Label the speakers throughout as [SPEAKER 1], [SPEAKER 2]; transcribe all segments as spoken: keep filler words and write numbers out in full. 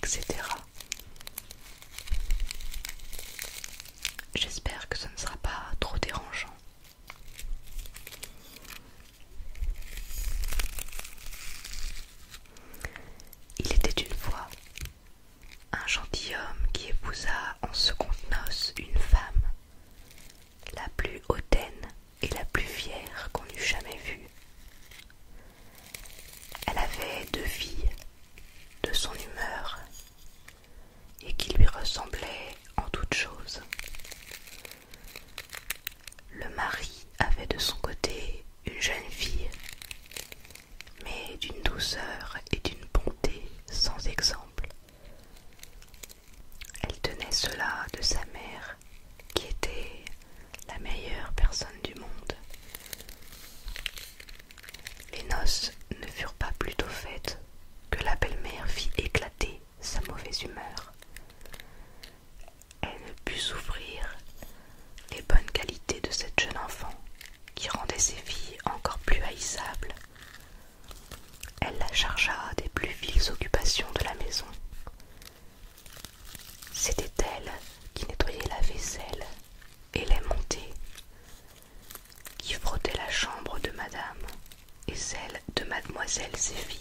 [SPEAKER 1] et cetera. J'espère que ce ne sera pas trop dérangeant. Il était une fois un gentilhomme qui épousa en secondes noces une femme, la plus hautaine et la plus fière qu'on eût jamais vue. Elle avait deux filles de son humeur et qui lui ressemblaient en toutes choses. Le mari avait de son côté une jeune fille, mais d'une douceur et d'une bonté sans exemple. Elle tenait cela de sa mère, qui était la meilleure personne du monde. Les noces ne furent pas plus tôt faites que la belle-mère fit éclater sa mauvaise humeur. Elle ne put souffrir les bonnes qualités de cette jeune enfant, qui rendait ses filles encore plus haïssables. Elle la chargea des plus viles occupations de la maison. C'était elle qui nettoyait la vaisselle et les montées, qui frottait la chambre de madame et celle de mademoiselle ses filles.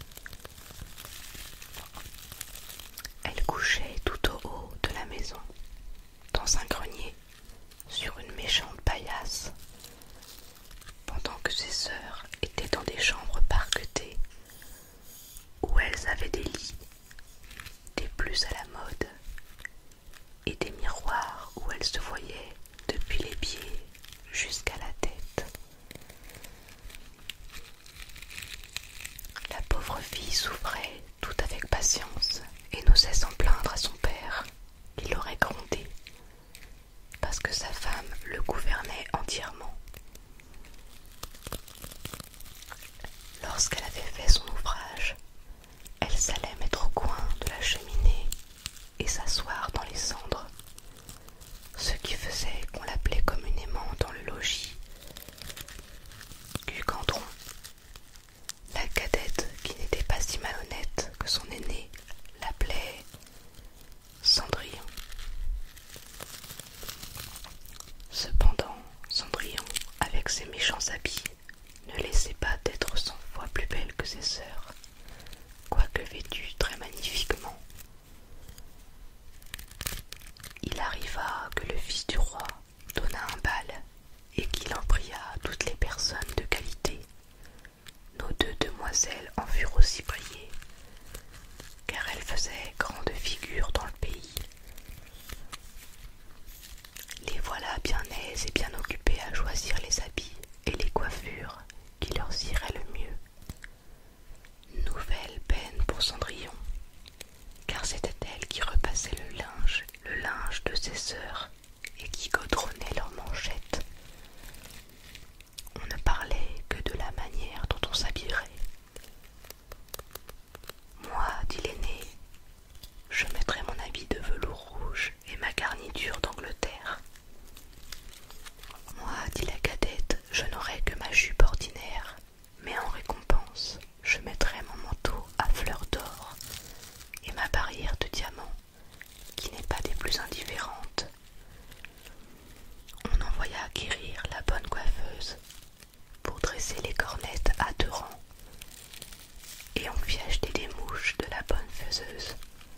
[SPEAKER 1] Elle couchait tout au haut de la maison, dans un grenier, sur une méchante paillasse, pendant que ses sœurs étaient dans des chambres parquetées, où elles avaient des lits, des plus à la mode, et des miroirs où elles se voyaient depuis les pieds jusqu'à la tête. La pauvre fille souffrait tout avec patience et n'osait s'en plaindre à son père, qui l'aurait grondée, parce que sa femme le gouvernait entièrement. Lorsqu'elle avait fait son ouvrage, elle s'allait mettre au coin de la cheminée et s'asseoir dans les cendres, ce qui faisait qu'on l'appelait communément dans le logis Cucandron. La cadette, qui n'était pas si malhonnête que son aînée, l'appelait Cendrillon. Cependant, Cendrillon, avec ses méchants habits, ne laissait pas d'être cent fois plus belle que ses sœurs, quoique vêtue très magnifiquement. Il arriva que le fils du roi donna un bal et qu'il en pria toutes les personnes de qualité. Nos deux demoiselles en furent aussi priées, car elles faisaient grande figure dans le pays. Les voilà bien aises et bien occupées à choisir les habits et les coiffures qui leur iraient le mieux. Nouvelle peine pour Cendrillon, car c'était elle qui repassait le linge, le linge de ses sœurs, et qui godronnait leurs manchettes. On ne parlait que de la manière dont on s'habillerait. Moi, dit l'aîné, je mettrai mon habit de velours rouge et ma garniture d'Angleterre. Moi, dit la cadette, je n'aurai que ma jupe ordinaire, mais en récompense, je mettrai mon manteau à fleurs d'or et ma barrière de diamants, qui n'est pas des plus indifférentes. On envoya quérir la bonne coiffeuse pour dresser les cornettes à deux rangs, et on fit acheter des mouches de la bonne faiseuse.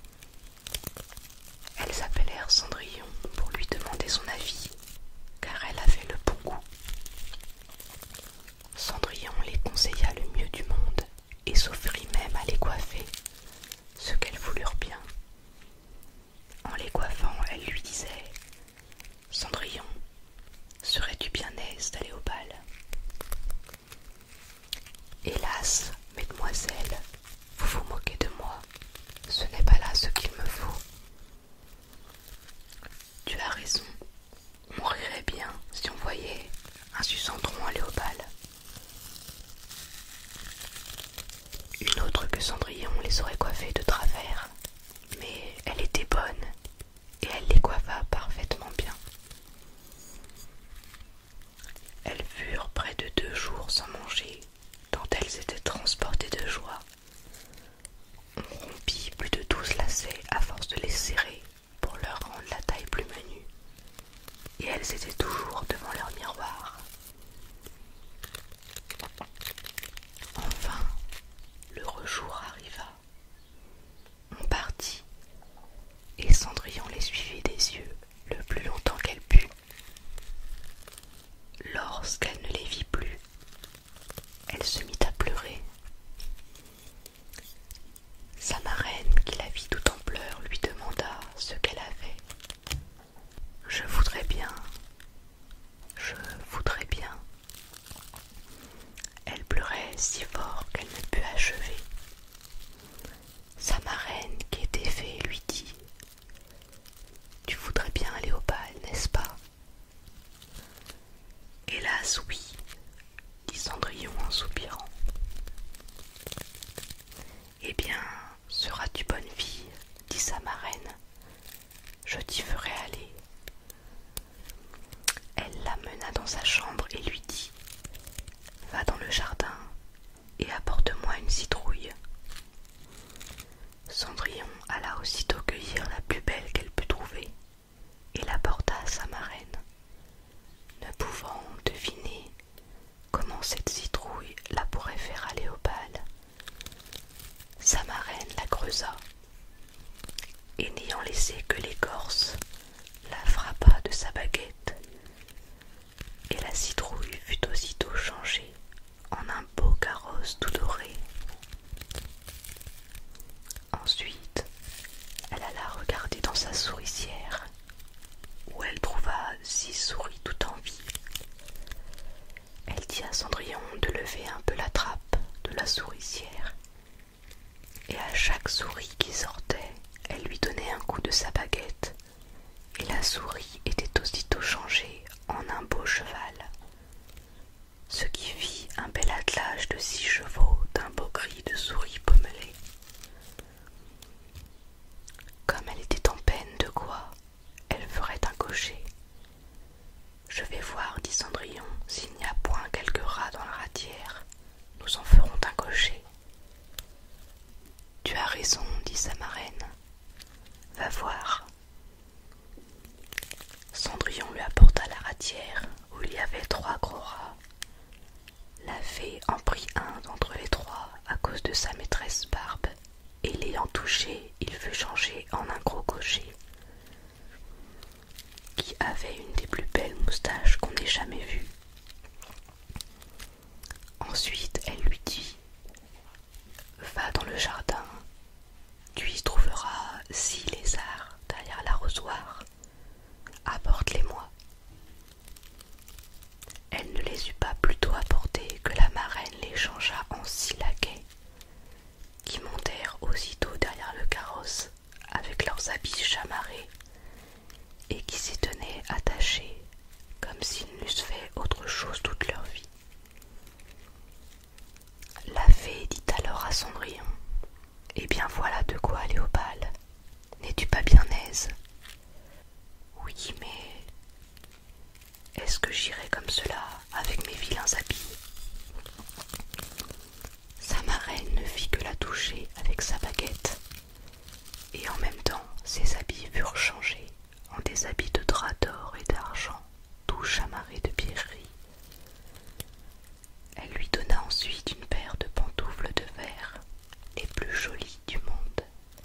[SPEAKER 1] Elles appelèrent Cendrillon pour lui demander son avis, car elle avait le bon goût. Cendrillon les conseilla le mieux du monde et s'offrit même à les coiffer, ce qu'elles voulurent bien. En les coiffant, elle lui disait « Cendrillon, serais-tu bien aise d'aller au bal ?»« Hélas, mesdemoiselles, vous vous moquez de moi, ce n'est pas là ce qu'il me faut. »« Tu as raison, on rirait bien si on voyait un Sucendron aller au bal. » Une autre que Cendrillon les aurait coiffées de travers, mais elle était bonne et elle les coiffa parfaitement bien. Elles furent près de deux jours sans manger, tant elles étaient transportées de joie. On rompit plus de douze lacets Eh bien, seras-tu bonne fille, dit sa marraine, je t'y ferai aller. Elle l'amena dans sa chambre et lui dit: va dans le jardin et apporte-moi une citrouille. Cendrillon alla aussitôt cueillir la plus belle qu'elle put trouver et la porta à sa marraine, ne pouvant deviner comment cette citrouille la pourrait faire aller au bal. Sa marraine la creusa et, n'ayant laissé que l'écorce, la frappa de sa baguette, et la citrouille fut aussitôt changée en un beau carrosse tout doré. Ensuite, elle alla regarder dans sa souricière, où elle trouva six souris tout en vie. Elle dit à Cendrillon de lever un peu la trappe de la souricière, et à chaque souris qui sortait, elle lui donnait un coup de sa baguette, et la souris était aussitôt changée en un beau cheval, ce qui fit un bel attelage de six chevaux d'un beau cri de souris pommelées. Comme elle était en peine de quoi, elle ferait un cocher. Je vais voir, dit Cendrillon, s'il n'y a point quelques rats dans la ratière. Nous en ferons un cocher. Tu as raison, dit sa marraine. Va voir. Cendrillon lui apporta la ratière où il y avait trois gros rats. La fée en prit un d'entre les trois à cause de sa maîtresse Barbe, et l'ayant touché, il fut changé en un gros cocher, qui avait une des plus belles moustaches qu'on ait jamais vues. Ensuite, elle lui dit: va dans le jardin, tu y trouveras six lézards derrière l'arrosoir, apporte-les-moi. Elle ne les eut pas plutôt apportés que la marraine les changea en six laquais, qui montèrent aussitôt derrière le carrosse avec leurs habits chamarrés, et qui s'y tenaient attachés comme s'ils n'eussent fait autre chose toute leur vie. La fée dit alors à Cendrillon: eh bien voilà de quoi aller au bal. N'es-tu pas bien aise? Oui, mais est-ce que j'irai comme cela avec mes vilains habits? Sa marraine ne fit que la toucher avec sa baguette, et en même temps ses habits furent changés en des habits de drap d'or et d'argent, tout chamarrés de pierreries. Elle lui donna ensuite une paire de pantoufles de verre, les plus jolies du monde.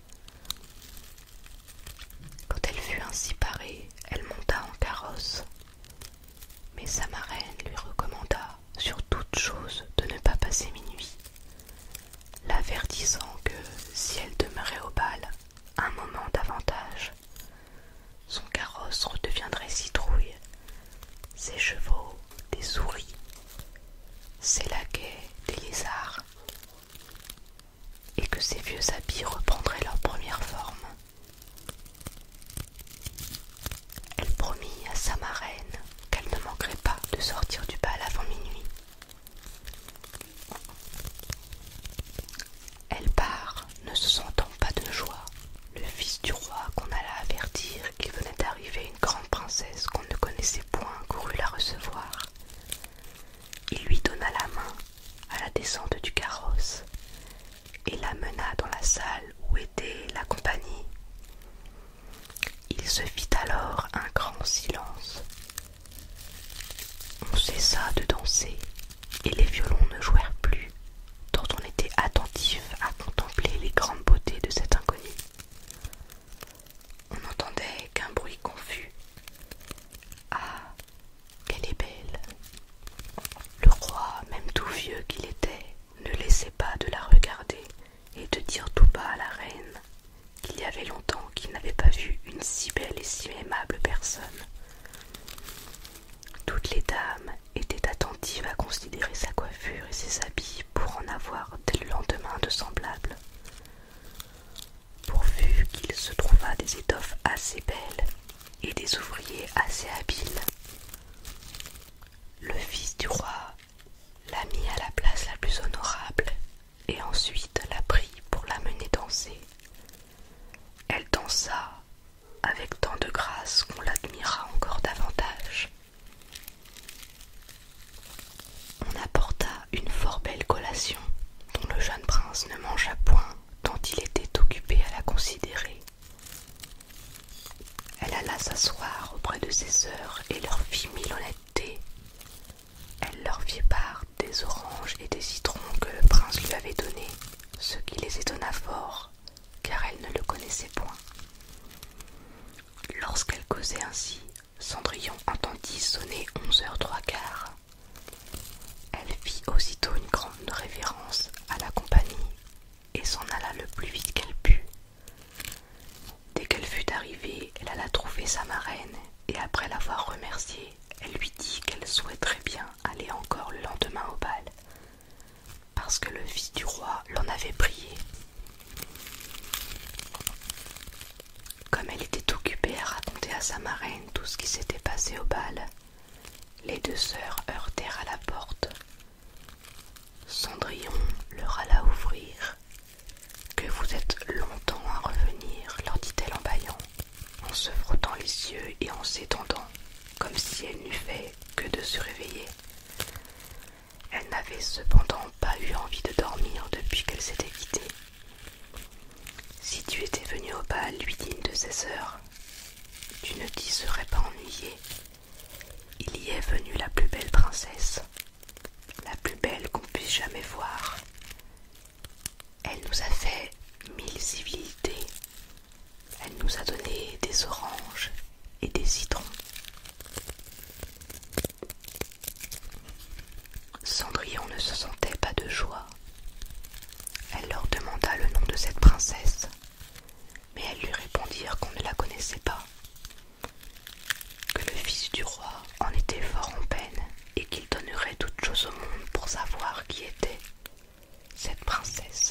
[SPEAKER 1] Quand elle fut ainsi parée, elle monta en carrosse, mais sa marraine lui recommanda sur toute chose de ne pas passer minuit, l'avertissant que, si elle demeurait au bal un moment davantage, son carrosse redeviendrait citrouille, ses chevaux des souris, ses laquais des lézards, et que ses vieux habits reprendraient leur première forme. Elle promit à sa marraine qu'elle ne manquerait pas de sortir du bal avant minuit. Elle part, ne se sentant pas de joie. Le fils du roi, qu'on alla avertir qu'il venait d'arriver une grande princesse qu'on ne connaissait point, courut la recevoir. Il lui donna la main à la descente du carrosse et la mena dans la salle où causait ainsi, Cendrillon entendit sonner onze heures trois quarts. Elle fit aussitôt une grande révérence à la compagnie et s'en alla le plus vite qu'elle put. Dès qu'elle fut arrivée, elle alla trouver sa marraine et après l'avoir remerciée, elle lui dit qu'elle souhaiterait bien aller encore le lendemain au bal, parce que le fils du roi l'en avait prié. Comme elle était occupée à raconter à sa marraine tout ce qui s'était passé au bal, les deux sœurs heurtèrent à la porte. Cendrillon leur alla ouvrir. « Que vous êtes longtemps à revenir, leur dit-elle en bâillant, en se frottant les yeux et en s'étendant, comme si elle n'eût fait que de se réveiller. Elle n'avait cependant pas eu envie de dormir depuis qu'elle s'était quittée. Si tu étais venue au bal, lui dit une de ses sœurs, tu ne t'y serais pas ennuyée. Il y est venu la plus belle princesse, la plus belle qu'on puisse jamais voir. Elle nous a fait mille civilités. Elle nous a donné des oranges et des citrons. » Cendrillon ne se sentait pas de joie. Elle leur demanda le nom de cette princesse, mais elles lui répondirent qu'on ne la connaissait pas, que le fils du roi en était fort en peine et qu'il donnerait toute chose au monde pour savoir qui était cette princesse.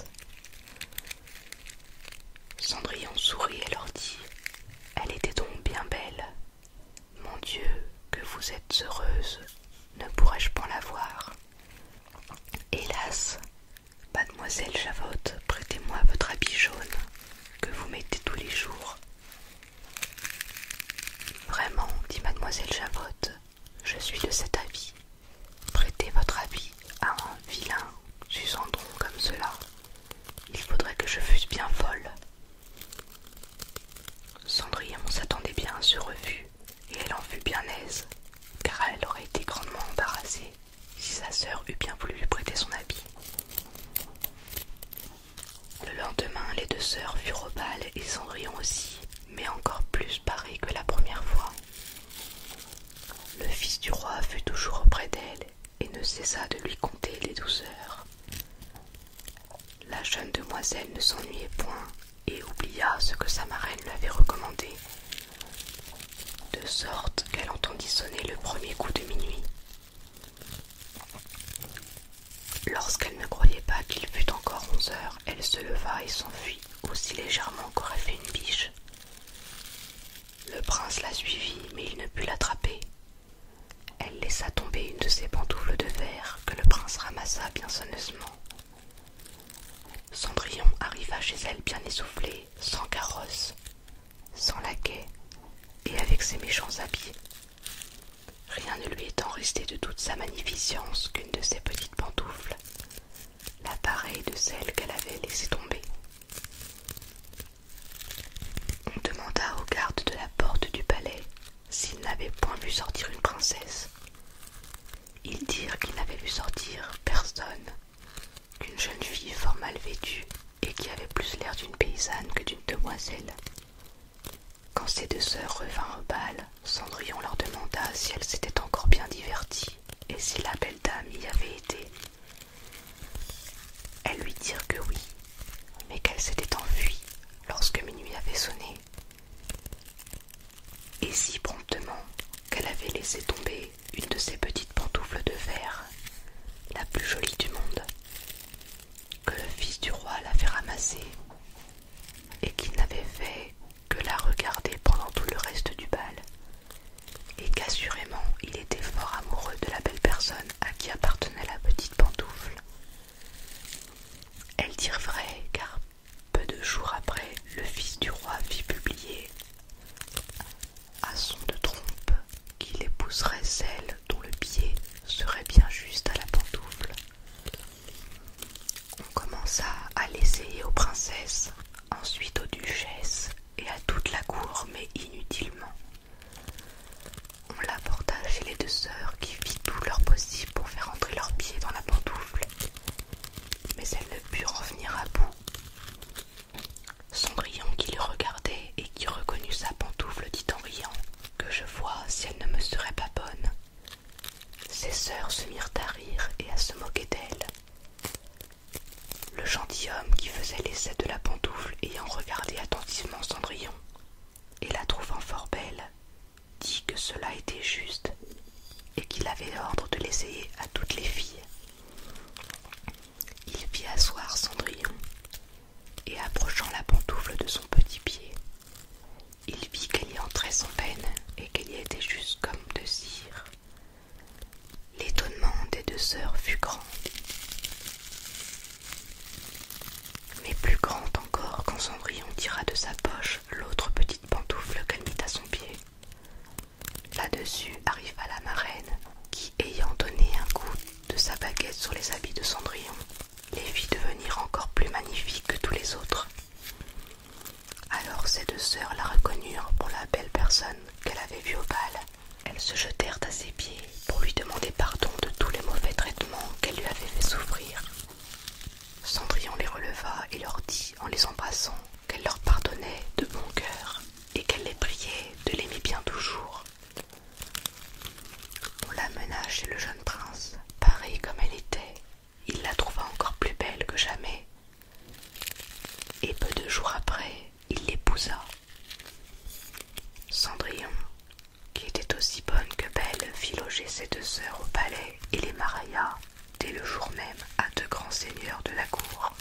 [SPEAKER 1] Cendrillon sourit et leur dit « Elle était donc bien belle. Mon Dieu, que vous êtes heureuse, ne pourrais-je pas la voir? Hélas, mademoiselle Javotte, prêtez-moi votre habit jaune que vous mettez tous les jours. » Vraiment, dit mademoiselle Javotte, je suis de cet avis. Prêtez votre habit à un vilain Susandron comme cela. Il faudrait que je fusse bien folle. Cendrillon s'attendait bien à ce refus, et elle en fut bien aise, car elle aurait été grandement embarrassée si sa sœur eût bien voulu lui prêter son habit. Le lendemain, les deux sœurs furent au bal et Cendrillon aussi, mais encore plus parée que la première fois. Le fils du roi fut toujours auprès d'elle et ne cessa de lui conter les douceurs. La jeune demoiselle ne s'ennuyait point et oublia ce que sa marraine lui avait recommandé, de sorte qu'elle entendit sonner le premier coup de minuit. Lorsqu'elle ne croyait pas qu'il fût encore onze heures, elle se leva et s'enfuit aussi légèrement qu'aurait fait une biche. Le prince la suivit, mais il ne put l'attraper. Elle laissa tomber une de ses pantoufles de verre que le prince ramassa bien soigneusement. Cendrillon arriva chez elle bien essoufflée, sans carrosse, sans laquais et avec ses méchants habits. Rien ne lui étant resté de toute sa magnificence qu'une de ses petites pantoufles, la pareille de celle qu'elle avait laissée tomber. On demanda au garde de la porte du palais s'il n'avait point vu sortir une princesse. Ils dirent qu'ils n'avaient vu sortir personne, qu'une jeune fille fort mal vêtue et qui avait plus l'air d'une paysanne que d'une demoiselle. Quand ces deux sœurs revinrent au bal, Cendrillon leur demanda si elles s'étaient encore bien diverties et si la belle dame y avait été. Elles lui dirent que oui, mais qu'elle s'était enfuie lorsque minuit avait sonné, et si promptement qu'elle avait laissé tomber une de ses petites pantoufles de verre, la plus jolie du monde, que le fils du roi l'avait ramassée, et qu'il n'avait fait que la regarder pendant tout le reste du bal, et qu'assurément il était fort amoureux de la belle personne à qui appartenait la petite pantoufle. Elles dirent vrai, car peu de jours après, le fils du roi fit publier à son de trompe qu'il épouserait celle dont le pied serait bien juste à la pantoufle. On commença à l'essayer aux princesses, ensuite aux duchesses et à toute la cour, mais inutilement. On l'apporta chez les deux sœurs qui firent tout leur possible pour faire entrer leurs pieds dans la pantoufle, mais elles ne purent en venir à bout. Cendrillon, qui les regardait et qui reconnut sa pantoufle, dit en riant gentilhomme qui faisait l'essai de la pantoufle ayant regardé attentivement Cendrillon, et la trouvant fort belle, dit que cela était juste, et qu'il avait ordre de l'essayer à toutes les filles. Il fit asseoir Cendrillon, et approchant la pantoufle de son petit pied, il vit qu'elle y entrait sans peine, et qu'elle y était juste comme de cire. L'étonnement des deux sœurs fut grand, mais plus grand encore quand Cendrillon tira de sa poche l'autre petite pantoufle qu'elle mit à son pied. Là-dessus arriva la marraine, qui, ayant donné un coup de sa baguette sur les habits de Cendrillon, les fit devenir encore plus magnifiques que tous les autres. Alors ces deux sœurs la reconnurent pour la belle personne qu'elle avait vue au bal. Elles se jetèrent à ses pieds pour lui demander pardon de tous les mauvais traitements qu'elle lui avait fait souffrir. Cendrillon les releva et leur dit en les embrassant qu'elle leur pardonnait de bon cœur et qu'elle les priait de l'aimer bien toujours. On l'amena chez le jeune prince, pareille comme elle était. Il la trouva encore plus belle que jamais, et peu de jours après, il l'épousa. Cendrillon, qui était aussi bonne que belle, fit loger ses deux sœurs au palais et les marailla dès le jour même à deux grands seigneurs de la cour.